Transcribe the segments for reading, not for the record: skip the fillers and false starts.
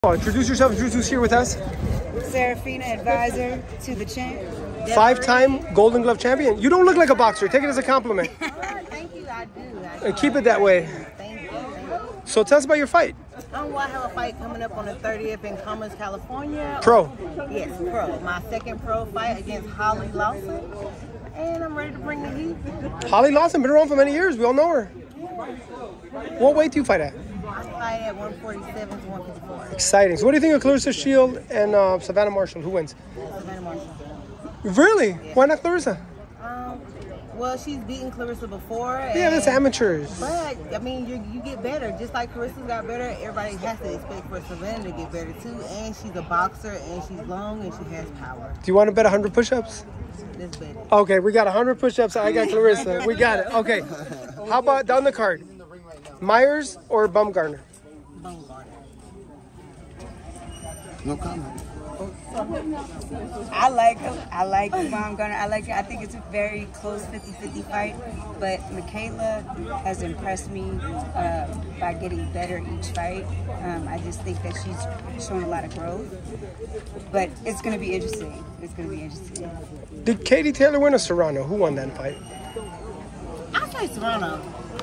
Introduce yourself. Who's here with us? Serafina, advisor to the champ. 5-time Golden Glove champion. You don't look like a boxer. Take it as a compliment. Thank you. I do. Keep it that way. Thank you. So tell us about your fight. I have a fight coming up on the 30th in Commerce, California. Pro. Yes, pro. My second pro fight against Holly Lawson. And I'm ready to bring the heat. Holly Lawson, been around for many years. We all know her. What weight do you fight at? I fight at 147 to 154. Exciting. So what do you think of Claressa Shield and Savannah Marshall? Who wins? Savannah Marshall. Really? Yeah. Why not Claressa? Well, she's beaten Claressa before. Yeah, that's amateurs. But, I mean, you get better. Just like Claressa got better, everybody has to expect for Savannah to get better, too. And she's a boxer, and she's long, and she has power. Do you want to bet 100 push-ups? Let's bet it. Okay, we got 100 push-ups. I got Claressa. We got it. Okay. How about down the card? Myers or Bumgarner? Bumgarner. No comment. I like him. I like Bumgarner. I think it's a very close 50-50 fight. But Michaela has impressed me by getting better each fight. I just think that she's shown a lot of growth. But it's going to be interesting. It's going to be interesting. Did Katie Taylor win or Serrano? Who won that fight? I say Serrano.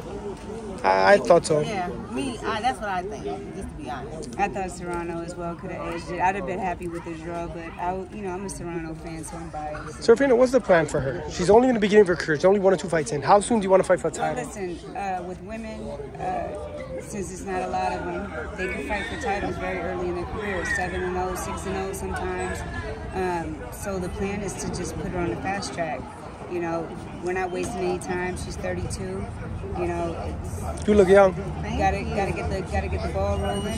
I thought so. Yeah, that's what I think, just to be honest. I thought Serrano as well could have edged it. I'd have been happy with the draw, but I'm a Serrano fan, so I'm biased. Serafina, what's the plan for her? She's only in the beginning of her career. She's only 1 or 2 fights in. How soon do you want to fight for a Well, title? listen, with women, since it's not a lot of them, they can fight for titles very early in their career, 7-0, 6-0 sometimes. So the plan is to just put her on the fast track. You know, we're not wasting any time. She's 32. You know, You look young. gotta get the ball rolling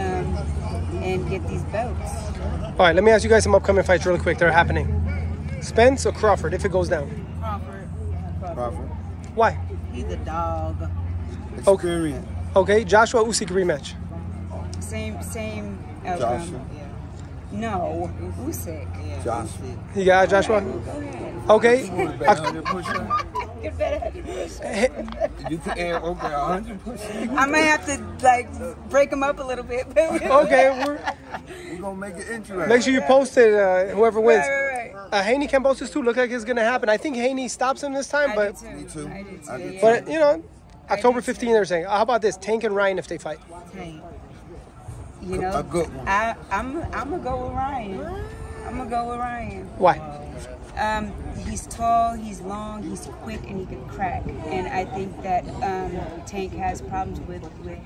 and get these belts. All right, let me ask you guys some upcoming fights really quick. They're happening. Spence or Crawford if it goes down? Crawford. Why? He's a dog. Experience. Okay, Joshua Usyk rematch. Same outcome. Joshua. No, Usyk. Yeah, Joshua. You got Joshua? Go ahead. Okay. Bet 100 push-ups? Get better. You can add, okay, 100 push-ups. I might have to break them up a little bit. Okay, We're going to make it interesting. make sure you post it, whoever wins. Right. Haney Kambosos too look like it's going to happen. I think Haney stops him this time, but Me too. I did too. I did Yeah. but you know, October 15th they're saying. How about this? Tank and Ryan if they fight? Tank. You know, A good one. I'm gonna go with Ryan. I'm gonna go with Ryan. Why? He's tall, he's long, he's quick, and he can crack. And I think that Tank has problems with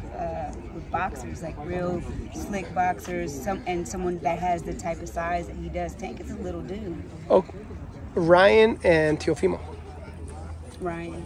boxers, like real slick boxers, someone that has the type of size that he does. Tank is a little dude. Oh, Ryan and Teofimo. Ryan.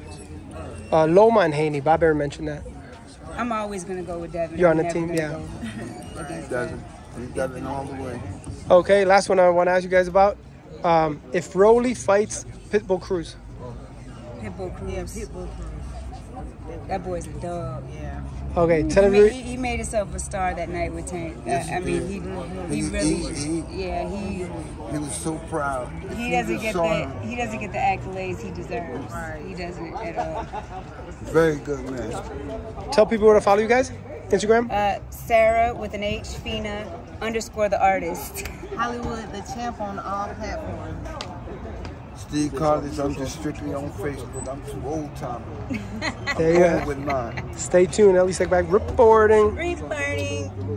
Loma and Haney. Bob Bear mentioned that. I'm always gonna go with Devin. You're on I'm the never team, gonna yeah. go against Doesn't. He does it all the way. Okay, last one I want to ask you guys about. If Rolly fights Pitbull Cruz. Pitbull Cruz. Yeah, Pitbull Cruz. That boy's a dog. Yeah. Okay, tell him He made himself a star that night with Tank. I mean, he really, yeah, He was so proud. he doesn't get saw him. the accolades he deserves. Right. He doesn't at all. Very good man. tell people where to follow you guys. Instagram. Sarah with an H, Fina _ the artist. Hollywood, the champ on all platforms. Steve Collins, I'm just strictly on Facebook. I'm too old time. There you go. With mine. Stay tuned. Ellie Seckback reporting. Reporting.